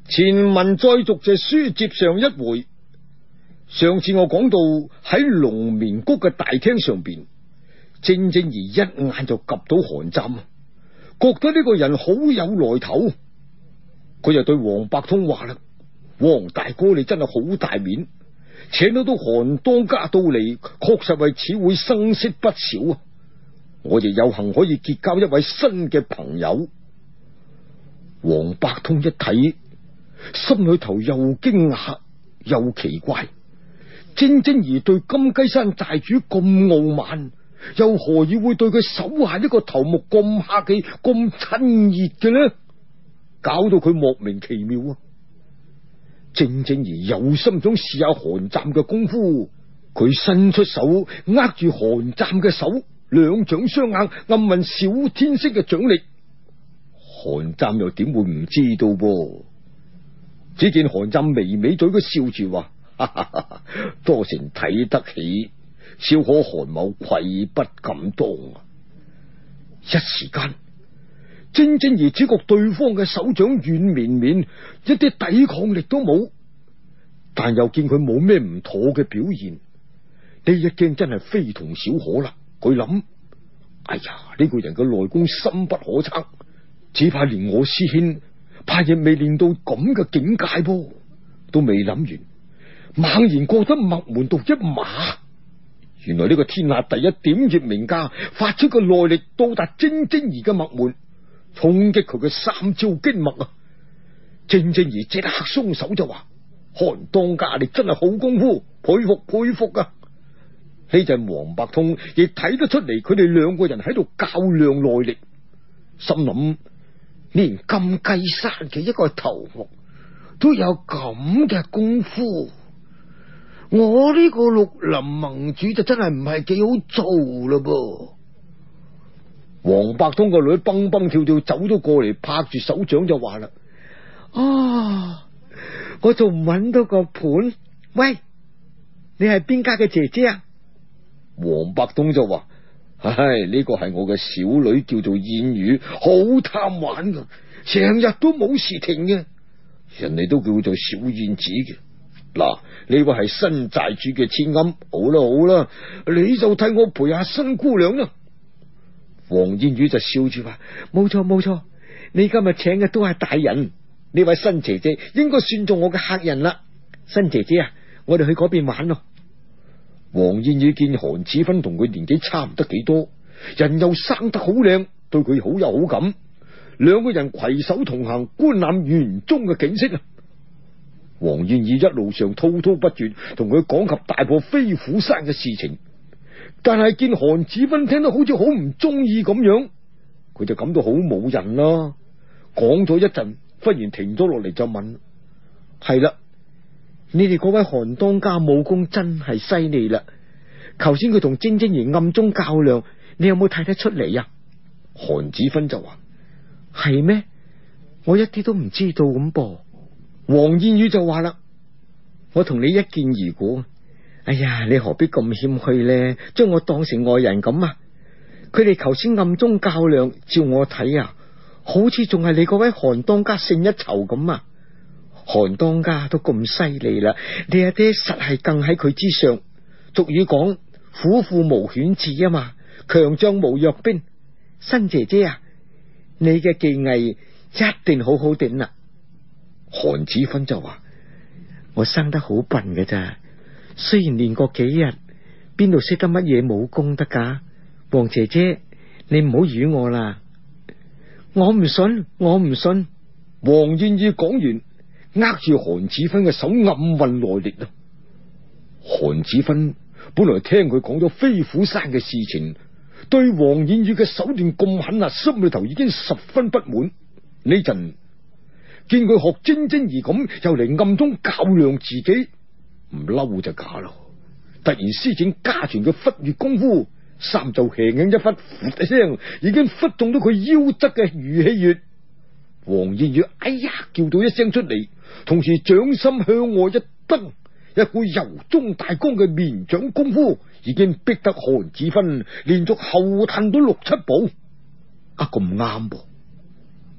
前文再續就書接上一回。上次我講到喺龍眠谷嘅大廳上邊，正正兒一眼就及到韓湛，覺得呢個人好有來頭。佢就對黃伯通話啦：黃大哥，你真係好大面，請到韓當家到嚟，確實為此會生色不少啊！我亦有幸可以結交一位新嘅朋友。黃伯通一睇，心裏頭又驚訝又奇怪。晶晶兒對金雞山寨主咁傲慢，又何以會對佢手下一個頭目咁客氣、咁親熱嘅呢？搞到佢莫名其妙啊！晶晶兒有心想試下韓湛嘅功夫，佢伸出手握住韓湛嘅手，兩掌相硬，暗問小天色嘅掌力。韓湛又點會唔知道噃？只見韓湛微微對佢笑住話：哈哈哈，多成睇得起，少可韓某愧不敢當啊！一時間，晶晶兒只覺對方嘅手掌軟綿綿，一啲抵抗力都冇，但又見佢冇咩唔妥嘅表現，呢一驚真係非同小可啦。佢諗：哎呀，呢個人嘅內功深不可測，只怕連我師兄怕亦未練到咁嘅境界噃。都未諗完，猛然覺得脈門度一麻，原來呢個天下第一點穴名家發出嘅內力到達晶晶兒嘅脈門，衝擊佢嘅三焦經脈啊！晶晶兒即刻鬆手就話：韓當家，你真係好功夫，佩服佩服啊！呢陣黃伯通亦睇得出嚟，佢哋兩個人喺度較量內力，心諗連金雞山嘅一個頭目都有咁嘅功夫，我呢個綠林盟主就真係唔係幾好做嘞噃。黃伯通個女蹦蹦跳跳走咗過嚟，拍住手掌就話啦：啊，我仲唔揾到個伴？喂，你係邊家嘅姐姐啊？黃伯通就話：唉，呢個係我嘅小女，叫做燕雨，好貪玩噶，成日都冇時停嘅，人哋都叫做小燕子嘅。嗱，呢位係新寨主嘅千金，好啦好啦，你就替我陪下新姑娘啦。黃燕雨就笑住話：冇錯冇錯，你今日請嘅都係大人，呢位新姐姐應該算做我嘅客人啦。新姐姐啊，我哋去嗰邊玩咯。黃燕雨見韓子芬同佢年紀差唔得幾多，人又生得好靚，對佢好有好感，兩個人攜手同行，觀覽園中嘅景色啊！黃燕雨一路上滔滔不絕同佢講及大破飛虎山嘅事情，但係見韓子芬聽得好似好唔中意咁樣，佢就感到好冇癮啦。講咗一陣，忽然停咗落嚟就問：係啦，你哋嗰位韓當家武功真係犀利啦！頭先佢同晶晶兒暗中較量，你有冇睇得出嚟啊？韓子芬就話：係咩？我一啲都唔知道咁噃。黃燕雨就話啦：我同你一見如故。哎呀，你何必咁謙虛呢？將我當成外人咁啊！佢哋頭先暗中較量，照我睇啊，好似仲係你嗰位韓當家勝一籌咁啊！韓當家都咁犀利啦，你阿爹實係更喺佢之上。俗語講：虎父無犬子啊嘛，強將無弱兵。新姐姐啊，你嘅技藝一定好好頂啦。韓子芬就話：我生得好笨嘅咋，雖然練過幾日，邊度識得乜嘢武功得噶？黃姐姐，你唔好語我啦。我唔信，我唔信。黃燕雨講完，握住韓子芬嘅手，暗運內力啊！韓子芬本來聽佢講咗飛虎山嘅事情，對黃燕雨嘅手段咁狠啊，心裏頭已經十分不滿。呢陣見佢學晶晶兒咁，又嚟暗中較量自己，唔嬲就假咯。突然施展家傳嘅忽穴功夫，三袖輕輕一忽，噗一聲，已經忽中咗佢腰側嘅魚氣穴。黃燕雨哎呀叫到一聲出嚟，同時掌心向外一蹬，一股柔中帶剛嘅綿掌功夫已經逼得韓子芬連續後退到6-7步。啊，咁啱噃！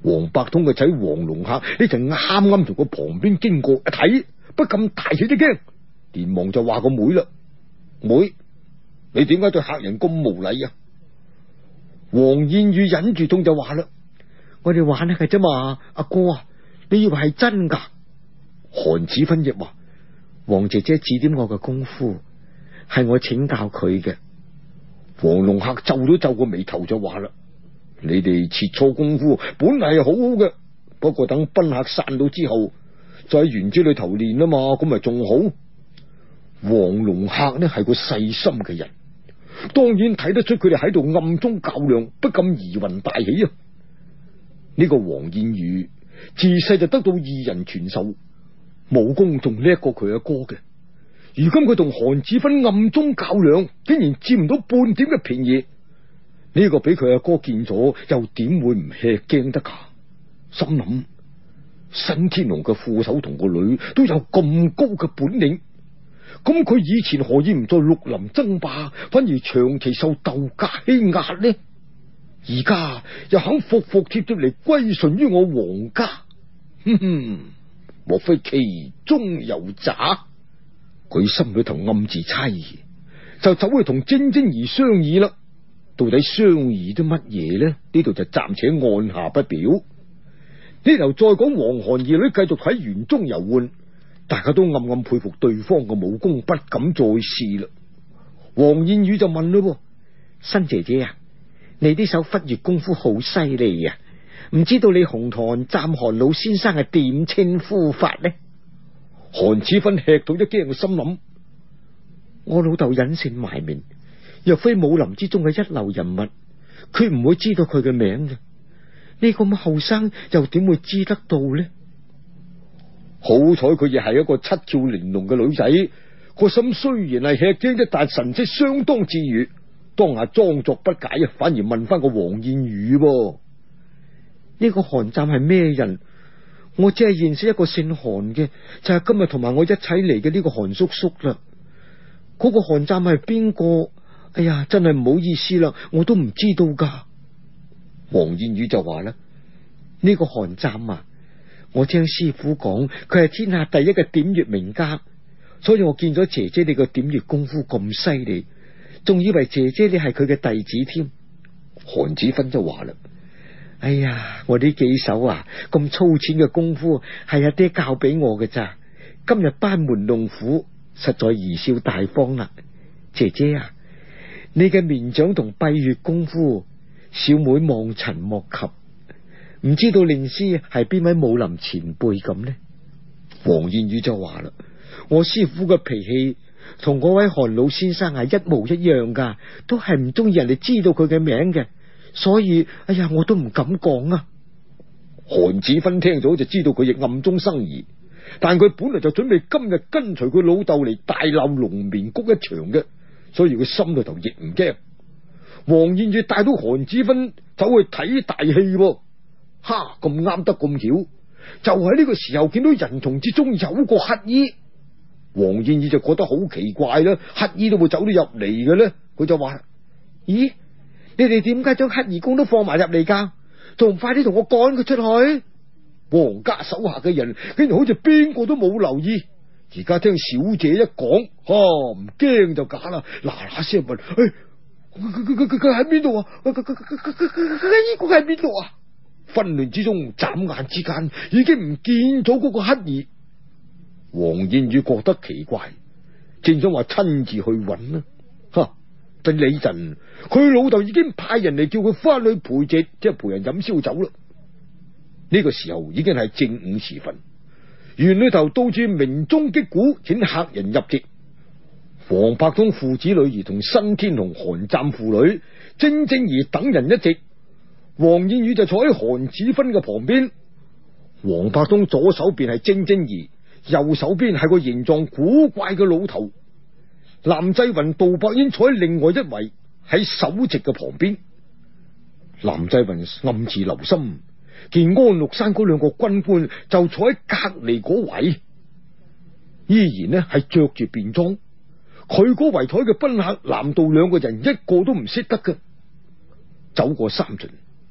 黃伯通嘅仔黃龍客呢就啱啱從佢旁邊經過，一睇不禁大起啲驚，連忙就話個妹啦：妹，你點解對客人咁無禮啊？黃燕宇忍住痛就話啦：我哋玩下嘅啫嘛，阿哥啊，你以為係真噶？韓子芬亦話：黃姐姐指點我嘅功夫，係我請教佢嘅。黃龍客皺咗皺個眉頭就話啦：你哋切磋功夫本嚟係好好嘅，不過等賓客散到之後，就喺園子裏頭練啊嘛，咁咪仲好。黃龍客呢係個細心嘅人，當然睇得出佢哋喺度暗中較量，不禁疑雲大起啊！呢個黃燕宇自細就得到二人傳授，武功仲叻過佢阿哥嘅。如今佢同韓子芬暗中較量，竟然佔唔到半點嘅便宜，呢個俾佢阿哥見咗，又點會唔吃驚得噶？心諗新天龍嘅副手同個女都有咁高嘅本領，咁佢以前何以唔在綠林爭霸，反而長期受竇家欺壓呢？而家又肯服服帖帖嚟歸順於我黃家，莫非其中有詐？佢心裏頭暗自猜疑，就走去同晶晶兒商議啦。到底商議啲乜嘢呢？呢度就暫且按下不表。呢頭再講黃韓二女繼續喺園中遊玩，大家都暗暗佩服對方嘅武功，不敢再試啦。黃燕宇就問咯：新姐姐啊，你啲手忽月功夫好犀利啊，唔知道你紅堂暫韓老先生係點稱呼法呢？韓子芬吃到一驚嘅心諗：我老豆隱姓埋名，若非武林之中嘅一流人物，佢唔會知道佢嘅名嘅。呢個咁後生又點會知得到呢？好彩佢亦係一個七竅玲瓏嘅女仔，個心雖然係吃驚，但神色相當自如，當下裝作不解，反而問翻個黃燕宇：呢個韓湛係咩人？我只係認識一個姓韓嘅，就係今日同埋我一齊嚟嘅呢個韓叔叔啦。嗰個韓湛係邊個？哎呀，真係唔好意思啦，我都唔知道噶。黃燕宇就話啦：呢個韓湛啊，我聽師傅講，佢係天下第一嘅點穴名家，所以我見咗姐姐你個點穴功夫咁犀利，仲以為姐姐你係佢嘅弟子添。韓子芬就話啦：哎呀，我呢幾手啊，咁粗淺嘅功夫係阿爹教俾我嘅咋，今日班門弄斧，實在貽笑大方啦。姐姐啊，你嘅綿掌同閉月功夫，小妹望塵莫及，唔知道令師係邊位武林前輩咁呢？黃燕宇就話啦：我師傅嘅脾氣同嗰位韓老先生係一模一樣噶，都係唔中意人哋知道佢嘅名嘅。所以，哎呀，我都唔敢講啊！韓子芬聽咗就知道佢亦暗中生疑，但佢本來就準備今日跟隨佢老豆嚟大鬧龍眠谷一場嘅，所以佢心裏頭亦唔驚。黃燕宇帶到韓子芬走去睇大戲，哈，咁啱得咁巧，就喺呢個時候見到人叢之中有個乞衣。黃燕宇就覺得好奇怪啦，乞衣都會走到入嚟嘅咧，佢就話：咦？你哋點解將乞兒公都放埋入嚟噶？仲唔快啲同我趕佢出去？皇家手下嘅人竟然好似邊個都冇留意，而家聽小姐一講，唔驚就假啦，嗱嗱聲問：佢喺邊度啊？佢呢個喺邊度啊？紛亂之中，眨眼之間已經唔見咗嗰個乞兒。黃燕宇覺得奇怪，正想話親自去揾啦，但呢陣佢老豆已經派人嚟叫佢翻去陪席，即係陪人飲燒酒啦。呢個時候已經係正午時分，園裏頭到處鳴鐘擊鼓，請客人入席。黃伯通父子女兒同新天龍韓湛父女、晶晶兒等人一席，黃燕宇就坐喺韓子芬嘅旁邊。黃伯通左手邊係晶晶兒，右手邊係個形狀古怪嘅老頭。藍濟雲、杜伯英坐喺另外一圍，喺首席嘅旁邊。藍濟雲暗自留心，見安祿山嗰兩個軍官就坐喺隔籬嗰圍，依然呢係着住便裝。佢嗰圍台嘅賓客藍杜兩個人一個都唔識得嘅。走過三巡，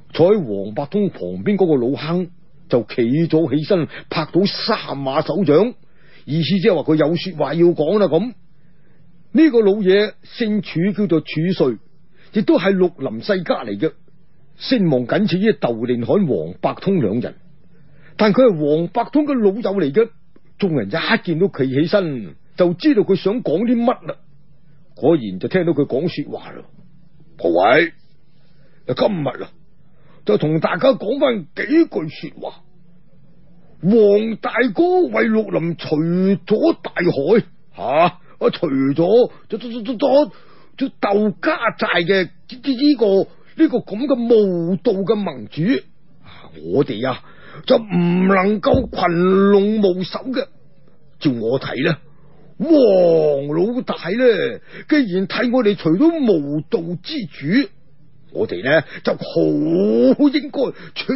坐喺黃伯通旁邊嗰個老坑就企咗起身，拍到3下手掌，意思即係話佢有說話要講啦。咁呢個老嘢姓褚，叫做褚遂，亦都係綠林世家嚟嘅，聲望僅次於竇寧海、黃伯通兩人。但佢係黃伯通嘅老友嚟嘅，眾人一見到佢起身，就知道佢想講啲乜啦。果然就聽到佢講說話啦。各位，今日就同大家講翻幾句說話。黃大哥為綠林除咗大害除咗竇家寨嘅呢個咁嘅無道嘅盟主，我哋就唔能夠群龍無首嘅。照我睇咧，黃老大咧，既然替我哋除咗無道之主，我哋咧就好應該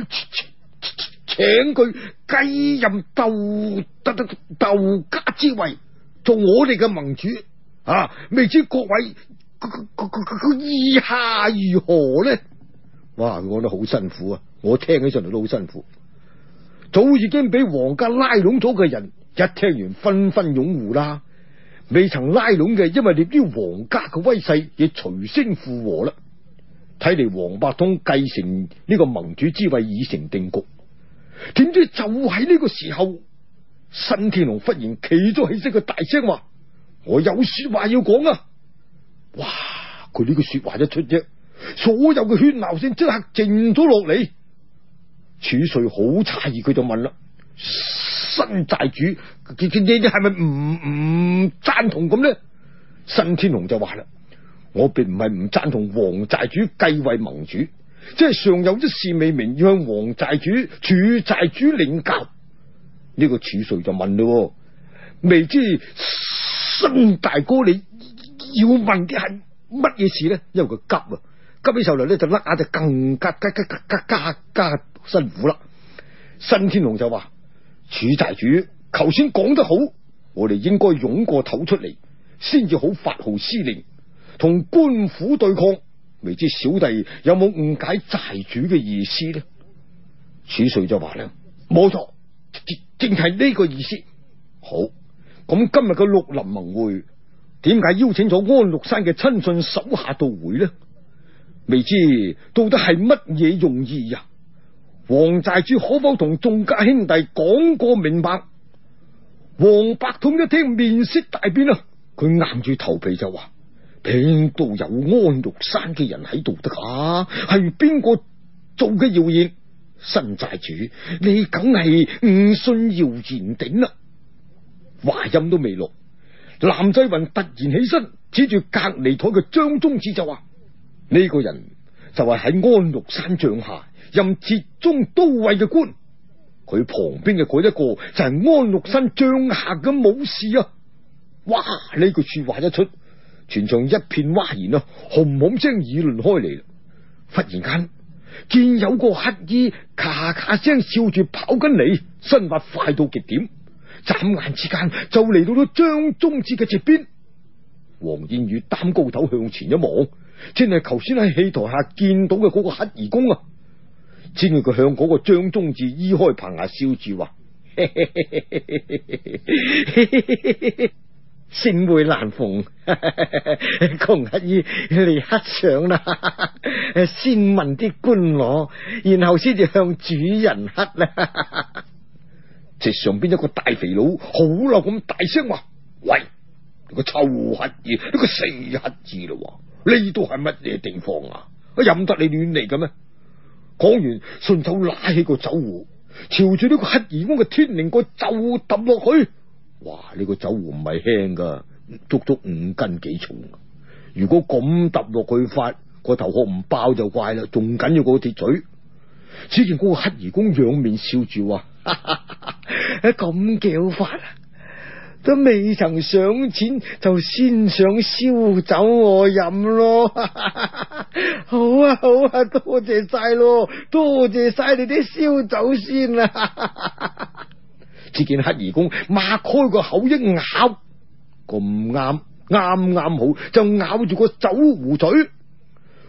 請佢繼任竇家之位，做我哋嘅盟主。未知各位意下如何呢？哇，佢講得好辛苦啊！我聽起上嚟都好辛苦。早已經俾皇家拉攏咗嘅人，一聽完紛紛擁護啦。未曾拉攏嘅，因為你啲皇家嘅威勢，亦隨聲附和啦。睇嚟黃伯通繼承呢個盟主之位已成定局。點知就喺呢個時候，新天龍忽然企咗起身，佢大聲話：我有說話要講啊！哇！佢呢句說話一出啫，所有嘅喧鬧聲即刻靜咗落嚟。褚遂好詫異，佢就問啦：新寨主，你係咪唔贊同咁呢？新天龍就話啦：我並唔係唔贊同黃寨主繼位盟主，即係尚有一事未明，要向黃寨主、褚寨主領教。呢個褚遂就問咯：未知新大哥你要問嘅係乜嘢事呢？因為佢急起上嚟咧，就甩下就更加辛苦啦。新天龍就話：褚寨主頭先講得好，我哋應該湧個頭出嚟，先至好發號施令，同官府對抗。未知小弟有冇誤解寨主嘅意思呢？褚遂就話咧：冇錯，正係呢個意思。好，咁今日嘅綠林盟會，點解邀請咗安祿山嘅親信手下到會呢？未知到底係乜嘢用意呀？黃寨主可否同眾家兄弟講個明白？黃伯通一聽面色大變啊，佢硬住頭皮就話：邊度有安祿山嘅人喺度得啊？係邊個做嘅謠言？新寨主，你梗係唔信謠言頂啦！話音都未落，藍濟雲突然起身，指住隔籬台嘅張宗志就話：呢個人就係喺安祿山帳下任節中都尉嘅官，佢旁邊嘅嗰一個就係安祿山帳下嘅武士啊！哇！呢句說話一出，全場一片嘩然啊，轟轟聲議論開嚟啦。忽然間見有個乞兒咔咔聲笑住跑緊嚟，身法快到極點，眨眼之間就嚟到咗張宗志嘅側邊。黃燕宇擔高頭向前一望，正係頭先喺戲台下見到嘅嗰個乞兒公啊！只見佢向嗰個張宗志依開棚牙笑住話：盛會難逢，窮乞兒嚟乞上啦！先問啲官攞，然後先至向主人乞啦。席上邊一個大肥佬好嬲咁大聲話：喂，你個臭乞兒，你個死乞兒咯！呢度係乜嘢地方啊？任得你亂嚟嘅咩？講完，順手拉起個酒壺，朝住呢個乞兒公嘅天靈蓋就揼落去。哇！呢個酒壺唔係輕噶，足足5斤幾重。如果咁揼落去發，個頭殼唔爆就怪啦，仲緊要過鐵嘴。只見嗰個乞兒公仰面笑住話：咁叫法啊！都未曾上錢，就先想燒酒我飲咯。好啊好啊，多謝晒咯，多謝晒你啲燒酒先啦。只見乞兒公擘開個口一咬，咁啱好就咬住個酒壺嘴。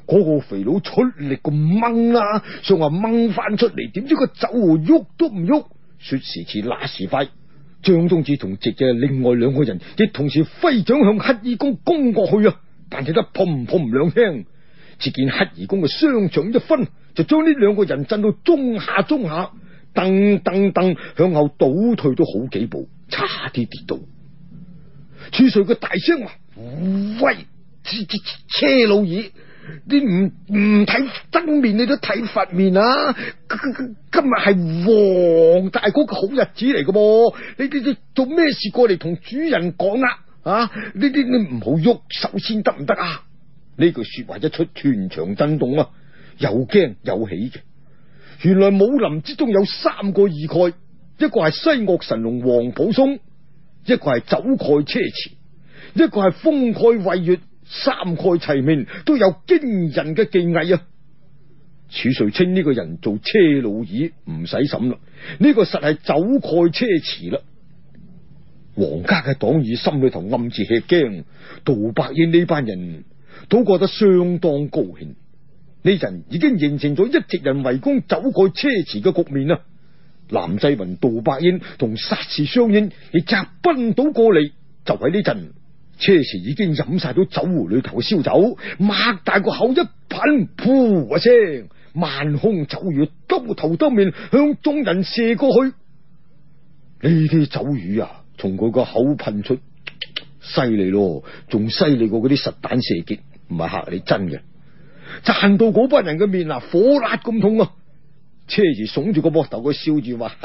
嗰個肥佬出力咁掹啦，想話掹翻出嚟，點知個酒壺喐都唔喐。說時遲那時快，張宗志同直嘅另外兩個人亦同時揮掌向乞兒公攻過去啊！但係得砰砰兩聲，只見乞兒公嘅雙掌一分，就將呢兩個人震到中下，噔噔噔向後倒退咗好幾步，差啲跌倒。儲瑞佢大聲話：喂，車老二！你唔睇真面，你都睇佛面啊！今日係黃大哥嘅好日子嚟嘅噃，你做咩事過嚟同主人講啊？啊！你唔好喐手先得唔得啊？呢句說話一出，全場震動啊，又驚又喜嘅。原來武林之中有三個二蓋，一個係西嶽神龍黃甫松，一個係酒蓋車遲，一個係風蓋慧月。三蓋齊名，都有驚人嘅技藝啊！儲瑞稱呢個人做車老二，唔使審啦，呢個實係酒蓋車遲啦。皇家嘅黨羽心裏頭暗自吃驚，杜伯英呢班人都覺得相當高興。呢陣已經形成咗一直人圍攻酒蓋車遲嘅局面啦。藍濟雲、杜伯英同薩氏雙英亦直奔倒過嚟，就喺呢陣。車遲已經飲晒咗酒壺裏頭嘅燒酒，擘大個口一噴，噗一聲，萬空酒雨兜頭兜面向眾人射過去。呢啲酒雨啊，從佢個口噴出，犀利咯，仲犀利過嗰啲實彈射擊，唔係嚇你真嘅。賺到嗰班人嘅面啊，火辣咁痛啊！車遲聳住個膊頭，佢笑住話：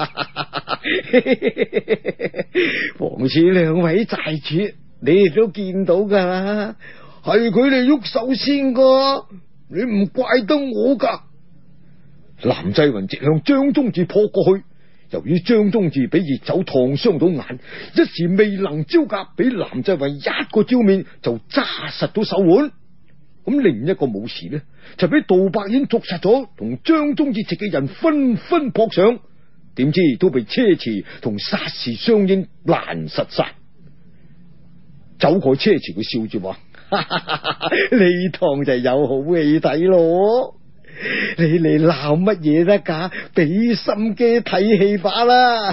黃氏兩位寨主，你哋都見到噶啦，係佢哋喐手先噶，你唔怪得我噶。藍濟雲直向張宗志撲過去，由於張宗志俾熱酒燙傷到眼，一時未能招架，俾藍濟雲一個招面就揸實到手腕。咁另一個武士呢，就俾杜伯英捉實咗，同張宗志直嘅人紛紛撲上，點知都被車遲同薩氏雙英攔實晒。酒蓋車遲佢笑住話：呢趟就有好戲睇咯！你嚟鬧乜嘢得噶？俾心機睇戲法啦！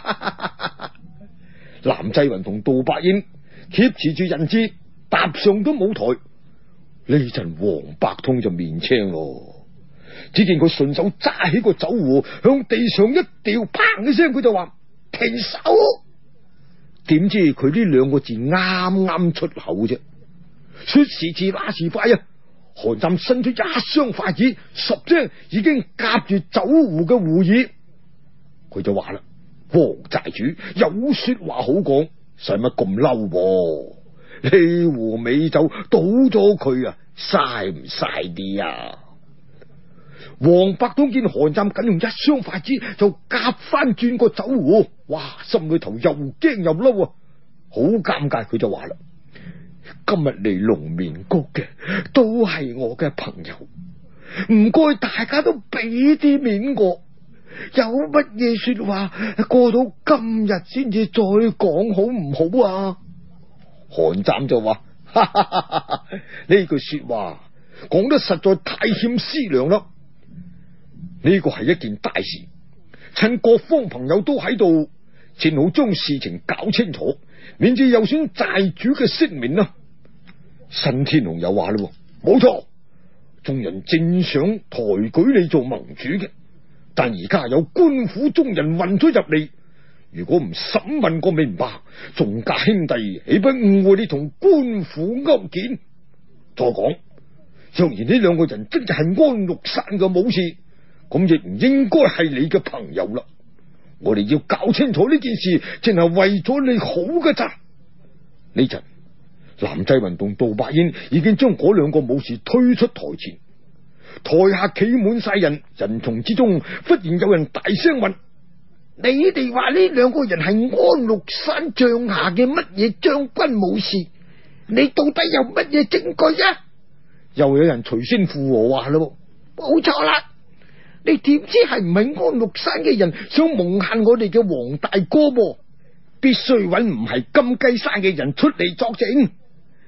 藍濟雲同杜伯英挾持住人質，踏上咗舞台。呢陣黃伯通就面青咯，只見佢順手揸起個酒壺向地上一掉，砰一聲，佢就話：停手！點知佢呢兩個字啱啱出口啫，說時遲那時快啊！韓湛伸出一雙筷子，十聲已經夾住酒壺嘅壺耳。佢就話啦：黃寨主有說話好講，使乜咁嬲？呢壺美酒倒咗佢啊，嘥唔嘥啲啊？黃伯通見韓湛僅用一雙筷子就夾翻轉個酒壺，哇！心裏頭又驚又嬲啊，好尷尬。佢就話啦：今日嚟龍眠谷嘅都係我嘅朋友，唔該大家都俾啲面我，有乜嘢說話過到今日先至再講好唔好啊？韓湛就話：呢句說話講得實在太欠思量啦。呢個係一件大事，趁各方朋友都喺度，正好將事情搞清楚，免至有損寨主嘅聲名啊！新天龍又話啦：冇錯，眾人正想抬舉你做盟主嘅，但而家有官府中人混咗入嚟，如果唔審問個明白，眾家兄弟豈不誤會你同官府勾結？再講，若然呢兩個人真係安祿山嘅武士，咁亦唔應該係你嘅朋友啦。我哋要搞清楚呢件事，淨係為咗你好嘅咋。呢陣，藍濟雲同杜伯英已經將嗰兩個武士推出台前，台下企滿晒人，人叢之中忽然有人大聲問：你哋話呢兩個人係安祿山帳下嘅乜嘢將軍武士？你到底有乜嘢證據啊？又有人隨聲附和話啦：冇錯啦！你點知係唔係安祿山嘅人想蒙限我哋嘅黃大哥噃？必須揾唔係金雞山嘅人出嚟作證。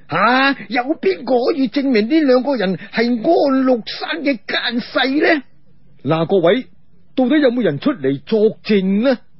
有邊個可以證明呢兩個人係安祿山嘅奸細呢？嗱，各位到底有冇人出嚟作證呢？